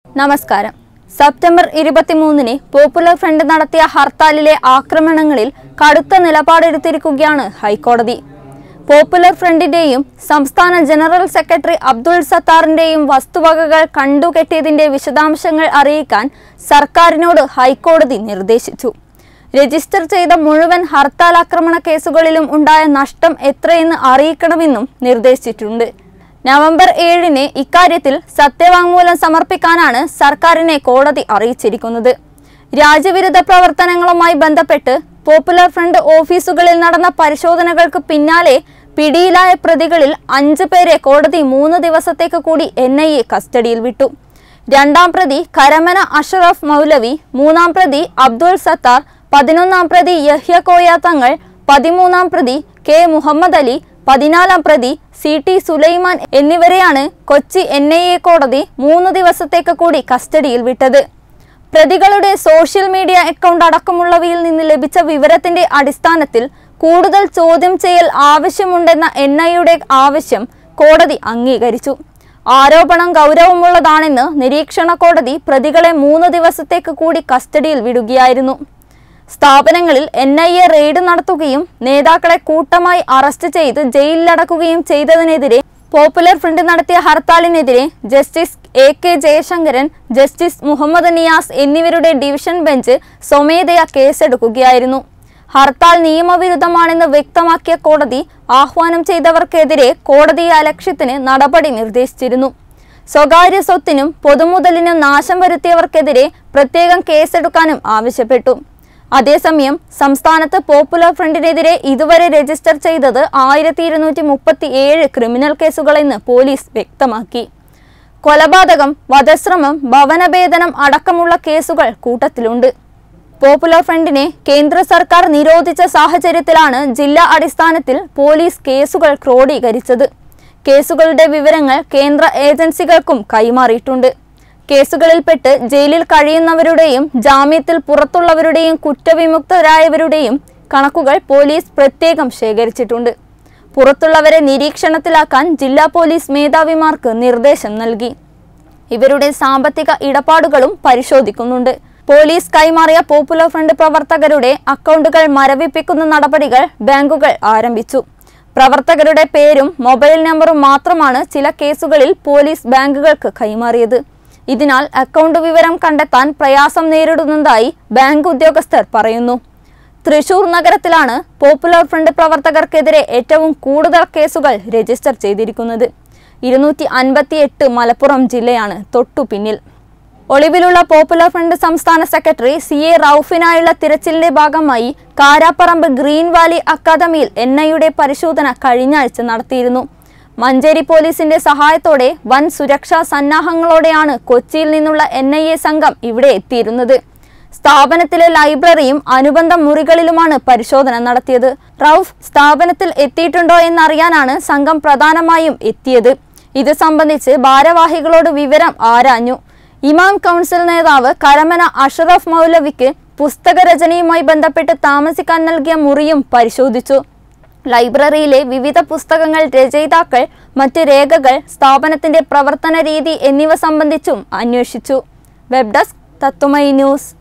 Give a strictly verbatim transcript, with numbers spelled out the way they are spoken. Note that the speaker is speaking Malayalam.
നമസ്കാരം. സെപ്റ്റംബർ ഇരുപത്തിമൂന്നിന് പോപ്പുലർ ഫ്രണ്ട് നടത്തിയ ഹർത്താലിലെ ആക്രമണങ്ങളിൽ കടുത്ത നിലപാടെടുത്തിരിക്കുകയാണ് ഹൈക്കോടതി. പോപ്പുലർ ഫ്രണ്ടിന്റെയും സംസ്ഥാന ജനറൽ സെക്രട്ടറി അബ്ദുൾ സത്താറിന്റെയും വസ്തുവകകൾ കണ്ടുകെട്ടിയതിന്റെ വിശദാംശങ്ങൾ അറിയിക്കാൻ സർക്കാരിനോട് ഹൈക്കോടതി നിർദ്ദേശിച്ചു. രജിസ്റ്റർ ചെയ്ത മുഴുവൻ ഹർത്താൽ ആക്രമണ കേസുകളിലും ഉണ്ടായ നഷ്ടം എത്രയെന്ന് അറിയിക്കണമെന്നും നിർദ്ദേശിച്ചിട്ടുണ്ട്. നവംബർ ഏഴിന് ഇക്കാര്യത്തിൽ സത്യവാങ്മൂലം സമർപ്പിക്കാനാണ് സർക്കാരിനെ കോടതി അറിയിച്ചിരിക്കുന്നത്. രാജ്യവിരുദ്ധ പ്രവർത്തനങ്ങളുമായി ബന്ധപ്പെട്ട് പോപ്പുലർ ഫ്രണ്ട് ഓഫീസുകളിൽ നടന്ന പരിശോധനകൾക്ക് പിന്നാലെ പിടിയിലായ പ്രതികളിൽ അഞ്ച് പേരെ കോടതി മൂന്ന് ദിവസത്തേക്ക് കൂടി എൻ ഐ എ കസ്റ്റഡിയിൽ വിട്ടു. രണ്ടാം പ്രതി കരമന അഷറഫ് മൗലവി, മൂന്നാം പ്രതി അബ്ദുൾ സത്താർ, പതിനൊന്നാം പ്രതി യഹ്യ കോയ തങ്ങൾ, പതിമൂന്നാം പ്രതി കെ മുഹമ്മദ് അലി, പതിനാലാം പ്രതി സി ടി സുലൈമാൻ എന്നിവരെയാണ് കൊച്ചി എൻ ഐ എ കോടതി മൂന്ന് ദിവസത്തേക്ക് കൂടി കസ്റ്റഡിയിൽ വിട്ടത്. പ്രതികളുടെ സോഷ്യൽ മീഡിയ അക്കൗണ്ട് അടക്കമുള്ളവയിൽ നിന്ന് ലഭിച്ച വിവരത്തിന്റെ അടിസ്ഥാനത്തിൽ കൂടുതൽ ചോദ്യം ചെയ്യൽ ആവശ്യമുണ്ടെന്ന എൻ ഐ യുടെ ആവശ്യം കോടതി അംഗീകരിച്ചു. ആരോപണം ഗൗരവമുള്ളതാണെന്ന് നിരീക്ഷണ കോടതി പ്രതികളെ മൂന്ന് ദിവസത്തേക്ക് കൂടി കസ്റ്റഡിയിൽ വിടുകയായിരുന്നു. സ്ഥാപനങ്ങളിൽ എൻ ഐ എ റെയ്ഡ് നടത്തുകയും നേതാക്കളെ കൂട്ടമായി അറസ്റ്റ് ചെയ്ത് ജയിലിലടക്കുകയും ചെയ്തതിനെതിരെ പോപ്പുലർ ഫ്രണ്ട് നടത്തിയ ഹർത്താലിനെതിരെ justice A K Jayasankaran, justice Muhammad Niyas എന്നിവരുടെ ഡിവിഷൻ ബെഞ്ച് സ്വമേധയാ കേസെടുക്കുകയായിരുന്നു. ഹർത്താൽ നിയമവിരുദ്ധമാണെന്ന് വ്യക്തമാക്കിയ കോടതി ആഹ്വാനം ചെയ്തവർക്കെതിരെ കോടതി അലക്ഷ്യത്തിന് നടപടി നിർദ്ദേശിച്ചിരുന്നു. സ്വകാര്യ സ്വത്തിനും പൊതുമുതലിനും നാശം വരുത്തിയവർക്കെതിരെ പ്രത്യേകം കേസെടുക്കാനും ആവശ്യപ്പെട്ടു. അതേസമയം സംസ്ഥാനത്ത് പോപ്പുലർ ഫ്രണ്ടിനെതിരെ ഇതുവരെ രജിസ്റ്റർ ചെയ്തത് ആയിരത്തി ഇരുന്നൂറ്റി മുപ്പത്തി ഏഴ് ക്രിമിനൽ കേസുകളെന്ന് പോലീസ് വ്യക്തമാക്കി. കൊലപാതകം, വധശ്രമം, ഭവനഭേദനം അടക്കമുള്ള കേസുകൾ കൂട്ടത്തിലുണ്ട്. പോപ്പുലർ ഫ്രണ്ടിനെ കേന്ദ്ര സർക്കാർ നിരോധിച്ച സാഹചര്യത്തിലാണ് ജില്ലാ അടിസ്ഥാനത്തിൽ പോലീസ് കേസുകൾ ക്രോഡീകരിച്ചത്. കേസുകളുടെ വിവരങ്ങൾ കേന്ദ്ര ഏജൻസികൾക്കും കൈമാറിയിട്ടുണ്ട്. കേസുകളിൽപ്പെട്ട് ജയിലിൽ കഴിയുന്നവരുടെയും ജാമ്യത്തിൽ പുറത്തുള്ളവരുടെയും കുറ്റവിമുക്തരായവരുടെയും കണക്കുകൾ പോലീസ് പ്രത്യേകം ശേഖരിച്ചിട്ടുണ്ട്. പുറത്തുള്ളവരെ നിരീക്ഷണത്തിലാക്കാൻ ജില്ലാ പോലീസ് മേധാവിമാർക്ക് നിർദ്ദേശം നൽകി. ഇവരുടെ സാമ്പത്തിക ഇടപാടുകളും പരിശോധിക്കുന്നുണ്ട്. പോലീസ് കൈമാറിയ പോപ്പുലർ ഫ്രണ്ട് പ്രവർത്തകരുടെ അക്കൗണ്ടുകൾ മരവിപ്പിക്കുന്ന നടപടികൾ ബാങ്കുകൾ ആരംഭിച്ചു. പ്രവർത്തകരുടെ പേരും മൊബൈൽ നമ്പറും മാത്രമാണ് ചില കേസുകളിൽ പോലീസ് ബാങ്കുകൾക്ക് കൈമാറിയത്. ഇതിനാൽ അക്കൗണ്ട് വിവരം കണ്ടെത്താൻ പ്രയാസം നേരിടുന്നതായി ബാങ്ക് ഉദ്യോഗസ്ഥർ പറയുന്നു. തൃശൂർ നഗരത്തിലാണ് പോപ്പുലർ ഫ്രണ്ട് പ്രവർത്തകർക്കെതിരെ ഏറ്റവും കൂടുതൽ കേസുകൾ രജിസ്റ്റർ ചെയ്തിരിക്കുന്നത്. ഇരുന്നൂറ്റി അൻപത്തി എട്ട് മലപ്പുറം ജില്ലയാണ് തൊട്ടു പിന്നിൽ. ഒളിവിലുള്ള പോപ്പുലർ ഫ്രണ്ട് സംസ്ഥാന സെക്രട്ടറി സി എ റൌഫിനായുള്ള തിരച്ചിലിന്റെ ഭാഗമായി കാരാപ്പറമ്പ് ഗ്രീൻ വാലി അക്കാദമിയിൽ എൻ ഐയുടെ പരിശോധന കഴിഞ്ഞ ആഴ്ച നടത്തിയിരുന്നു. മഞ്ചേരി പോലീസിന്റെ സഹായത്തോടെ വൻ സുരക്ഷാ സന്നാഹങ്ങളോടെയാണ് കൊച്ചിയിൽ നിന്നുള്ള എൻ ഐ എ സംഘം ഇവിടെ എത്തിയിരുന്നത്. സ്ഥാപനത്തിലെ ലൈബ്രറിയും അനുബന്ധ മുറികളിലുമാണ് പരിശോധന നടത്തിയത്. റൌഫ് സ്ഥാപനത്തിൽ എത്തിയിട്ടുണ്ടോ എന്നറിയാനാണ് സംഘം പ്രധാനമായും എത്തിയത്. ഇത് സംബന്ധിച്ച് ഭാരവാഹികളോട് വിവരം ആരാഞ്ഞു. ഇമാം കൗൺസിൽ നേതാവ് കരമന അഷറഫ് മൗലവിക്ക് പുസ്തകരചനയുമായി ബന്ധപ്പെട്ട് താമസിക്കാൻ നൽകിയ മുറിയും പരിശോധിച്ചു. ലൈബ്രറിയിലെ വിവിധ പുസ്തകങ്ങൾ, രചയിതാക്കൾ, മറ്റ് രേഖകൾ, സ്ഥാപനത്തിന്റെ പ്രവർത്തന രീതി എന്നിവ സംബന്ധിച്ചും അന്വേഷിച്ചു. Web desk Tatwamayi news.